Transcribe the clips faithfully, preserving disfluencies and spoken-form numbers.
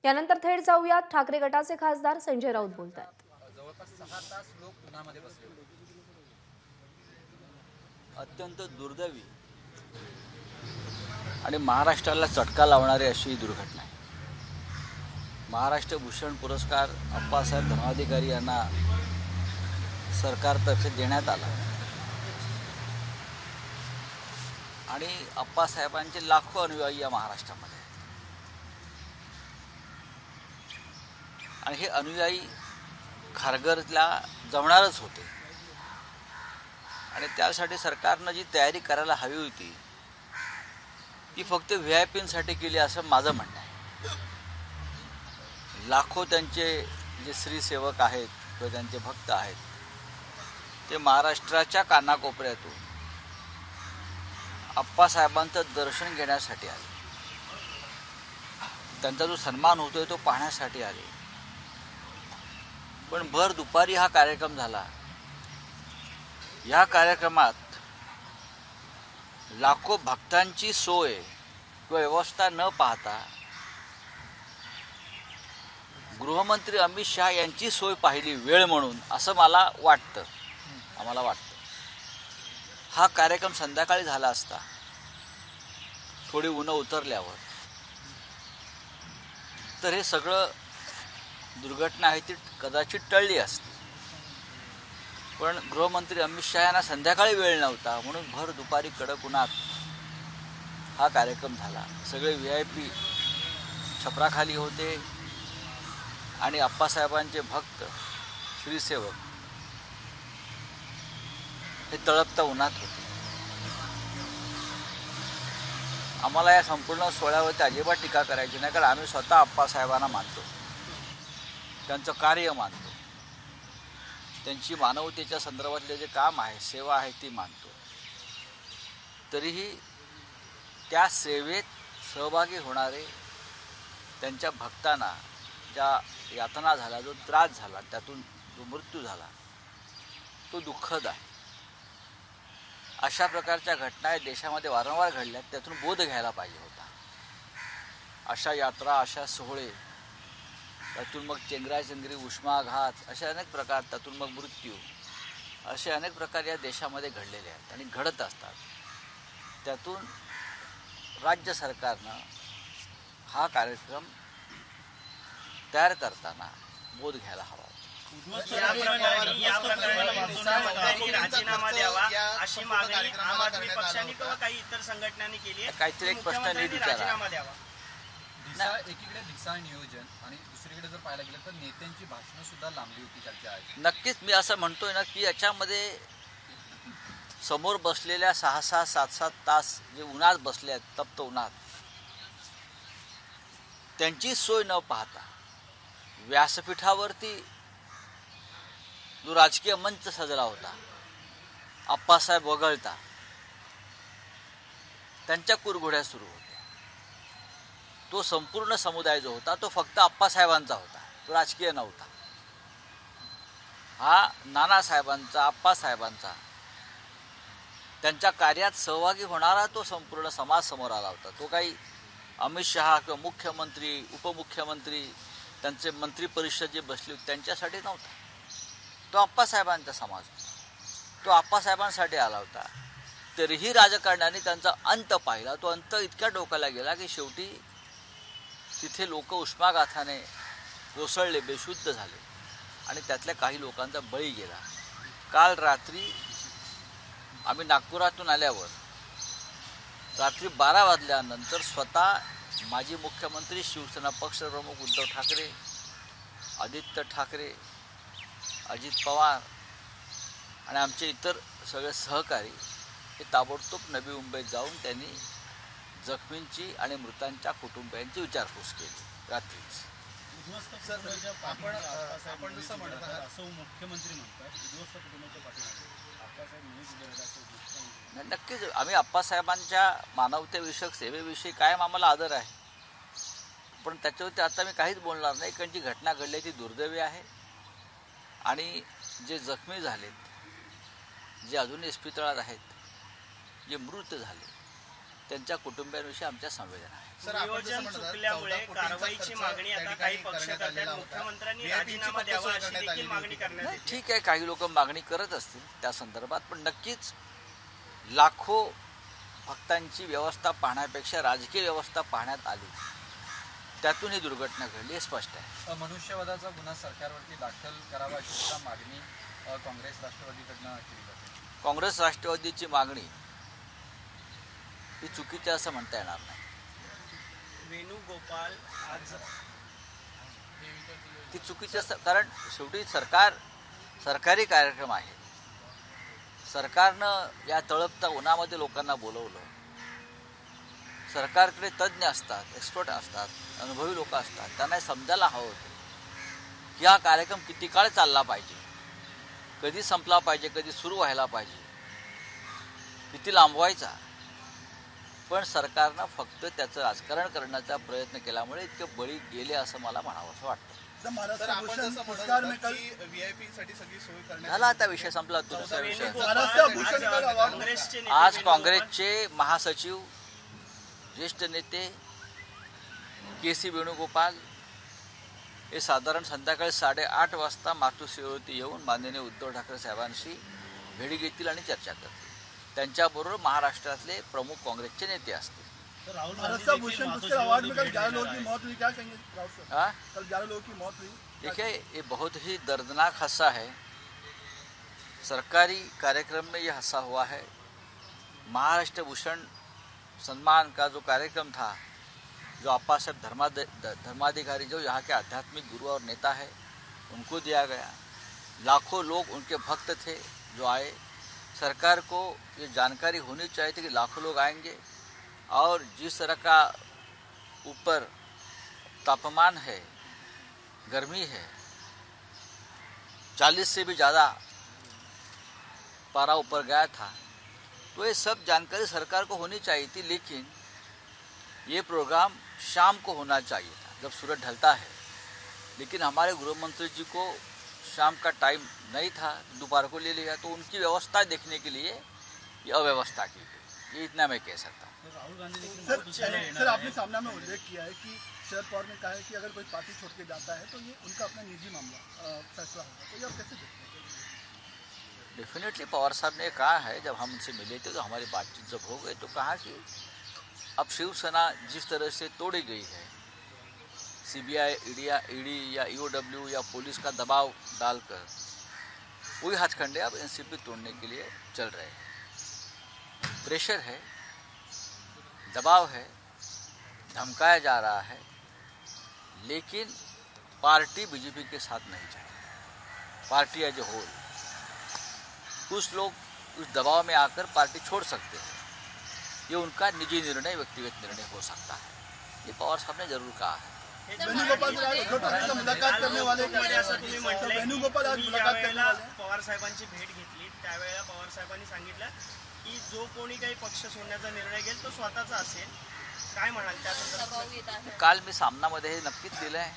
यानंतर थेट जाऊयात ठाकरे गटाचे खासदार संजय राऊत बोलतात। जवळपास सहा तास लोक उन्हामध्ये बसले होते। अत्यंत दुर्दैवी आणि महाराष्ट्राला चटका लावणारी अशी दुर्घटना आहे। महाराष्ट्र भूषण पुरस्कार अप्पासाहेब धर्माधिकारी यांना सरकारतर्फे देण्यात आला आणि अप्पासाहेबांचे लाखो अनुयायी या महाराष्ट्रामध्ये आणि हे अनुयायी खारघरला जमणारच होते आणि त्यासाठी सरकारनं जी तयारी करायला हवी होती ती फक्त व्ही आय पींसाठी केली असं माझं म्हणणं आहे। लाखो त्यांचे जे श्रीसेवक आहेत किंवा त्यांचे भक्त आहेत ते महाराष्ट्राच्या कानाकोपऱ्यातून अप्पासाहेबांचं दर्शन घेण्यासाठी आले, त्यांचा जो सन्मान होतोय तो पाहण्यासाठी आले। पण भर दुपारी हा कार्यक्रम झाला। या कार्यक्रमात लाखो भक्तांची सोय किंवा व्यवस्था न पाहता गृहमंत्री अमित शहा यांची सोय पाहिली वेळ म्हणून असं मला वाटतं, आम्हाला वाटतं। हा कार्यक्रम संध्याकाळी झाला असता, थोडी ऊन उतरल्यावर, तर हे सगळं दुर्घटना आहे ती कदाचित टळली असती। पण गृहमंत्री अमित शहा यांना संध्याकाळी वेळ नव्हता म्हणून भर दुपारी कडक उन्हात हा कार्यक्रम झाला। सगळे व्ही आय पी छपराखाली होते आणि अप्पासाहेबांचे भक्त श्रीसेवक हे तळपता उन्हात होते। आम्हाला या संपूर्ण सोहळ्यावरती अजिबात टीका करायची नाही, कारण आम्ही स्वतः अप्पासाहेबांना मानतो, त्यांचं कार्य मानतो, त्यांची मानवतेच्या संदर्भातले जे काम आहे, सेवा आहे ती मानतो। तरीही त्या सेवेत सहभागी होणारे त्यांच्या भक्तांना ज्या यातना झाला, जो त्रास झाला, त्यातून जो मृत्यू झाला तो दुःखद आहे। अशा प्रकारच्या घटना देशामध्ये वारंवार घडल्यात, त्यातून बोध घ्यायला पाहिजे होता। अशा यात्रा, अशा सोहळे, त्यातून मग चेंगराचेंगरी, उष्माघात, असे अनेक प्रकार, त्यातून मग मृत्यू, असे अनेक प्रकार या देशामध्ये घडलेले आहेत आणि घडत असतात। त्यातून राज्य सरकारनं हा कार्यक्रम तयार करताना बोध घ्यायला हवा। राजीनामा द्यावा अशी मागणी आम आदमी पक्षाने किंवा काही इतर संघटनांनी केली आहे। काहीतरी एक प्रश्न नीट विचारा। दिसा एकीकडे दिसा नियोजन आणि दुसरीकडे जर पाहायला गेलं तर नेत्यांची भाषणं सुद्धा लांबली होती चर्चा आहे। नक्कीच मी असं म्हणतोय ना की याच्यामध्ये समोर बसलेल्या सहा सहा सात सात तास जे उन्हात बसले आहेत, तप्त उन्हात, त्यांची सोय न पाहता व्यासपीठावरती जो राजकीय मंच सजला होता, अप्पासाहेब वगळता त्यांच्या कुरघोड्या सुरू होत्या। तो संपूर्ण समुदाय जो होता तो फक्त अप्पासाहेबांचा होता, तो राजकीय नव्हता। हा नानासाहेबांचा, अप्पासाहेबांचा, त्यांच्या कार्यात सहभागी होणारा तो संपूर्ण समाज समोर आला होता। तो काही अमित शहा किंवा मुख्यमंत्री, उपमुख्यमंत्री, त्यांचे मंत्री परिषद जे बसली होती त्यांच्यासाठी नव्हता, तो अप्पासाहेबांचा समाज होता, तो अप्पासाहेबांसाठी आला होता। तरीही राजकारण्यांनी त्यांचा अंत पाहिला। तो अंत इतक्या डोक्याला गेला की शेवटी तिथे लोक उष्माघाताने रोसळले, बेशुद्ध झाले आणि त्यातल्या काही लोकांचा बळी गेला। काल रात्री आम्ही नागपुरातून आल्यावर रात्री बारा वाजल्यानंतर स्वतः माजी मुख्यमंत्री, शिवसेना पक्षप्रमुख उद्धव ठाकरे, आदित्य ठाकरे, अजित पवार आणि आमचे इतर सगळे सहकारी हे ताबडतोब नवी मुंबईत जाऊन त्यांनी जखमींची आणि मृतांच्या कुटुंबियांची विचारपूस केली रात्रीच। आपण आपण जसं म्हणत आहात असं मुख्यमंत्री म्हणतात उद्ध्वस्त कुटुंबाच्या पाठीमागे अप्पासाहेब नेहमीच नक्कीच आम्ही अप्पासाहेबांच्या मानवतेविषयक सेवेविषयी कायम आम्हाला आदर आहे, पण त्याच्यावरती आता मी काहीच बोलणार नाही, कारण जी घटना घडली ती दुर्दैवी आहे आणि जे जखमी झालेत, जे अजूनही इस्पितळात आहेत, जे मृत झाले, त्यांच्या कुटुंबियांविषयी आमच्या संवेदना आहेत। सर, आपण जसं नियोजन म्हणतात, चुकल्यामुळे चौदा कोटींचा कारवाईची खर्च मागणी त्या आता ठिकाणी काही पक्ष करण्यात करतात. आलेला होता. मुख्यमंत्र्यांनी V I P ची राजीनामा फक्त द्यावा सोय अशी करण्यात देखील आलेली मागणी होती. करण्यात नाही येते. ठीक आहे, काही लोक मागणी करत असतील त्या संदर्भात, पण नक्कीच लाखो भक्तांची व्यवस्था पाहण्यापेक्षा राजकीय व्यवस्था पाहण्यात आली, त्यातून ही दुर्घटना घडली हे स्पष्ट आहे. मनुष्यवधाचा गुन्हा सरकारवरती दाखल करावा अशी सुद्धा मागणी अ, काँग्रेस राष्ट्रवादीकडनं केली जाते. काँग्रेस राष्ट्रवादीची मागणी ही चुकीची असं म्हणता येणार नाही. वेणुगोपाल आज ती चुकीची असतं, कारण शेवटी सरकार सरकारी कार्यक्रम आहे. सरकारनं या तळपत्या उन्हामध्ये लोकांना बोलवलं. सरकारकडे तज्ज्ञ असतात, एक्सपर्ट असतात, अनुभवी लोक असतात. त्यांना हे समजायला हवं होतं की हा कार्यक्रम किती काळ चालला पाहिजे, कधी संपला पाहिजे, कधी सुरू व्हायला पाहिजे, किती लांबवायचा. पण सरकारनं फक्त त्याचं राजकारण करण्याचा प्रयत्न केल्यामुळे इतके बळी गेले असं मला म्हणावं असं वाटतं. सर, आपण जसं म्हणत होता की व्हीआयपी साठी सगळी सोय करण्यात झाला आता विषय संपला. दुसरा विषय वेणुगोपाल आज काँग्रेसचे नेते आज वेणुगोपाल- काँग्रेसचे महासचिव ज्येष्ठ नेते के सी वेणुगोपाल हे साधारण संध्याकाळी साडेआठ वाजता मातोश्रीवरती येऊन माननीय उद्धव ठाकरे साहेबांशी भेट घेतील आणि चर्चा करतील. त्यांच्याबरोबर महाराष्ट्रातले प्रमुख काँग्रेसचे नेते असतील. सर, राहुल गांधी भूषण पुष्कर अवार्ड में कल ग्यारह लोगों की मौत हुई, क्या कहेंगे राहुल सर? हाँ कल ग्यारह लोगों की मौत हुई. देखिए, ये बहुत ही दर्दनाक हादसा है. सरकारी कार्यक्रम में ये हादसा हुआ है. महाराष्ट्र भूषण सम्मान का जो कार्यक्रम था, जो अप्पा साहब धर्मा धर्माधिकारी जो यहाँ के आध्यात्मिक गुरु और नेता है, उनको दिया गया. लाखों लोग उनके भक्त थे जो आए. सरकार को ये जानकारी होनी चाहिए थी कि लाखों लोग आएंगे और जिस तरह का ऊपर तापमान है, गर्मी है, चालीस से भी ज़्यादा पारा ऊपर गया था, तो ये सब जानकारी सरकार को होनी चाहिए थी. लेकिन ये प्रोग्राम शाम को होना चाहिए था जब सूरज ढलता है. लेकिन हमारे गृह मंत्री जी को शाम का टाइम नहीं था, दोपहर को ले लिया, तो उनकी व्यवस्था देखने के लिए ये अव्यवस्था की गई. ये इतना मैं कह सकता हूँ. राहुल गांधी सर, सर आपने सामना में उल्लेख किया है कि शरद पवार ने कहा है कि अगर कोई पार्टी छोड़ के जाता है तो ये उनका अपना निजी मामला अ, फैसला होगा, तो ये आप कैसे देखते हैं? डेफिनेटली पवार साहब ने कहा है, जब हम उनसे मिले थे तो हमारी बातचीत जब हो गई तो कहा कि अब शिवसेना जिस तरह से तोड़ी गई है, सीबीआई, ईडी ईडी या ईओडब्ल्यू या पुलिस का दबाव डालकर वही हथकंडे अब एनसीपी तोड़ने के लिए चल रहे हैं. प्रेशर है, दबाव है, धमकाया जा रहा है, लेकिन पार्टी बीजेपी के साथ नहीं जाएगी. पार्टी एज ए होल, कुछ लोग उस दबाव में आकर पार्टी छोड़ सकते हैं. ये उनका निजी निर्णय, व्यक्तिगत निर्णय हो सकता है. ये पवार साहब ने जरूर कहा है. वेणुगोपाल सर आज उद्धव ठाकरे से मुलाकात करने वाले मध्ये असं तुम्ही म्हटलंय वेणुगोपाल आज की मुलाकात करने ज्यावेळेला वाले हैं. पवार साहेबांची भेट घेतली त्यावेळेला पवार साहेबांनी सांगितलं की जो कोणी काही पक्ष सोडण्याचा निर्णय घेईल तो स्वतःचा असेल. काय म्हणाल त्या संदर्भात? काल मी सामनामध्ये हे नक्कीच दिलं आहे.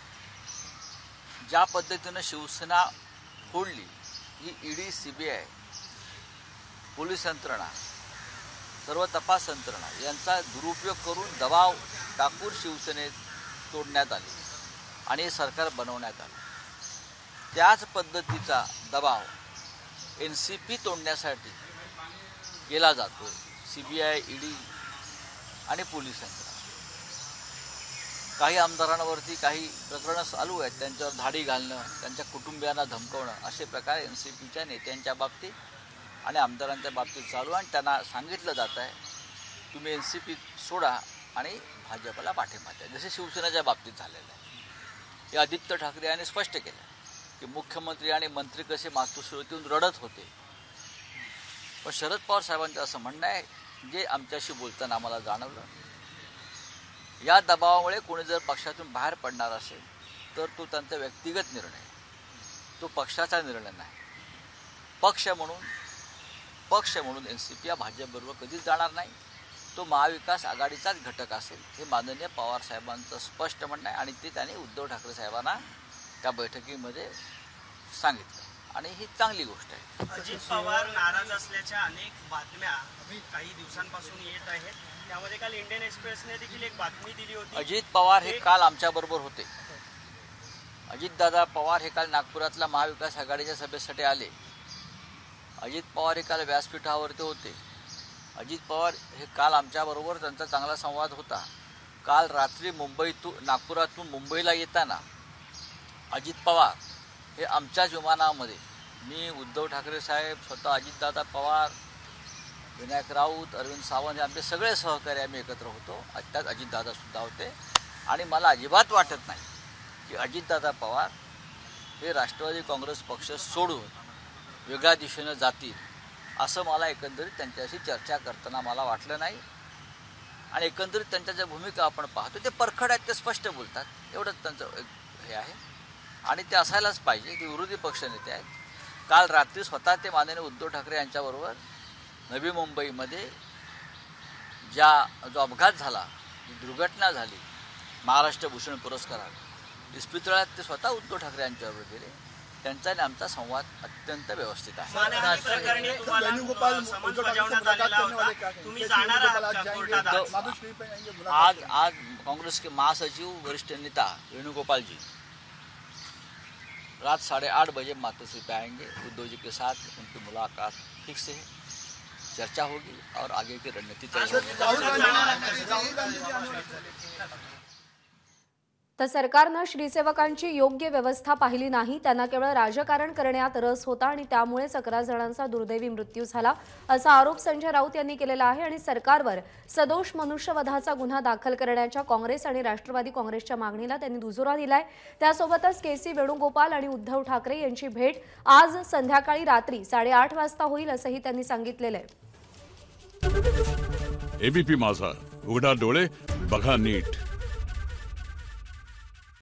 ज्या पद्धतीनं शिवसेना फोडली, ही ईडी, सीबीआय, पोलीस यंत्रणा, सर्व तपास यंत्रणा यांचा दुरुपयोग करून दबाव टाकून शिवसेनेत तोडण्यात आली आणि हे सरकार बनवण्यात आलं. त्याच पद्धतीचा दबाव एन सी पी तोडण्यासाठी केला जातो. सी बी आय, ईडी आणि पोलीस यंत्रणा. काही आमदारांवरती काही प्रकरणं चालू आहेत, त्यांच्यावर धाडी घालणं, त्यांच्या कुटुंबियांना धमकवणं, असे प्रकार एन सी पीच्या नेत्यांच्या बाबतीत आणि आमदारांच्या बाबतीत चालू आहे. आणि त्यांना सांगितलं जात आहे तुम्ही एन सी पी सोडा आणि भाजपला पाठिंबा द्या, जसे शिवसेनेच्या बाबतीत झालेलं आहे. हे आदित्य ठाकरे यांनी स्पष्ट केलं की मुख्यमंत्री आणि मंत्री कसे मातोश्रीवरती येऊन रडत होते. पण शरद पवार साहेबांचं असं म्हणणं आहे, जे आमच्याशी बोलताना आम्हाला जाणवलं, या दबावामुळे कोणी जर पक्षातून बाहेर पडणार असेल तर तो त्यांचा व्यक्तिगत निर्णय, तो पक्षाचा निर्णय नाही. पक्ष म्हणून पक्ष म्हणून एन सी पी या भाजपबरोबर कधीच जाणार नाही. तो महाविकास आघाडीचाच घटक असेल, हे माननीय पवार साहेबांचं स्पष्ट म्हणणं आहे. आणि ते त्यांनी उद्धव ठाकरे साहेबांना त्या बैठकीमध्ये सांगितलं आणि ही चांगली गोष्ट आहे. अजित पवार नाराज असल्याच्या अनेक बातम्या काही दिवसांपासून येत आहेत. त्यामध्ये काल इंडियन एक्सप्रेसने देखील एक बातमी दिली होती. अजित पवार हे काल आमच्याबरोबर होते. अजितदादा पवार हे काल नागपुरातल्या महाविकास आघाडीच्या सभेसाठी आले. अजित पवार हे काल व्यासपीठावरती होते. अजित पवार हे काल आमच्याबरोबर त्यांचा चांगला संवाद होता. काल रात्री मुंबईतून नागपुरातून मुंबईला येताना अजित पवार हे आमच्याच विमानामध्ये, मी, उद्धव ठाकरे साहेब, स्वतः अजितदादा पवार, विनायक राऊत, अरविंद सावंत हे आमचे सगळे सहकारी आम्ही एकत्र होतो. त्यात अजितदादासुद्धा होते. आणि मला अजिबात वाटत नाही की अजितदादा पवार हे राष्ट्रवादी काँग्रेस पक्ष सोडून वेगळ्या दिशेनं जातील असं मला एकंदरीत त्यांच्याशी चर्चा करताना मला वाटलं नाही. आणि एकंदरीत त्यांच्या ज्या भूमिका आपण पाहतो ते परखड आहेत, ते स्पष्ट बोलतात, एवढंच त्यांचं एक हे आहे. आणि ते असायलाच पाहिजे की विरोधी पक्षनेते आहेत. काल रात्री स्वतः ते माननीय उद्धव ठाकरे यांच्याबरोबर नवी मुंबईमध्ये ज्या जो अपघात झाला, जी दुर्घटना झाली महाराष्ट्र भूषण पुरस्कारात, इस्पितळात ते स्वतः उद्धव ठाकरे यांच्याबरोबर गेले. त्यांचा आणि आमचा संवाद अत्यंत व्यवस्थित आहे. मानहानी प्रकरणी तुम्हाला वेणुगोपाल समन्स उद्धव ठाकरे से बजावण्यात मुलाकात आलेला करने वाले होता. क्या कहेंगे? तुम्ही कैसे जाणार वेणुगोपाल आहात आज का जाएंगे? कोर्टात आज? माधुश्री पे आएंगे, मुलाकात आज करेंगे? आज कांग्रेस के महासचिव वरिष्ठ नेता वेणुगोपाल जी रात साढ़े आठ बजे मातोश्री पे आएंगे. उद्धव जी के साथ उनकी मुलाकात फिक्स है, चर्चा होगी और आगे की रणनीति तय होगी. राहुल गांधी राहुल गांधी जी आने वाले. तर सरकारनं श्रीसेवकांची योग्य व्यवस्था पाहिली नाही, त्यांना केवळ राजकारण करण्यात रस होता आणि त्यामुळेच अकरा जणांचा दुर्दैवी मृत्यू झाला असा आरोप संजय राऊत यांनी केलेला आहे. आणि सरकारवर सदोष मनुष्यवधाचा गुन्हा दाखल करण्याच्या काँग्रेस आणि राष्ट्रवादी काँग्रेसच्या मागणीला त्यांनी दुजोरा दिलाय. त्यासोबतच के सी वेणुगोपाल आणि उद्धव ठाकरे यांची भेट आज संध्याकाळी रात्री साडेआठ वाजता होईल असंही त्यांनी सांगितलेलं आहे. एबीपी माझा, उघडा डोळे बघा नीट.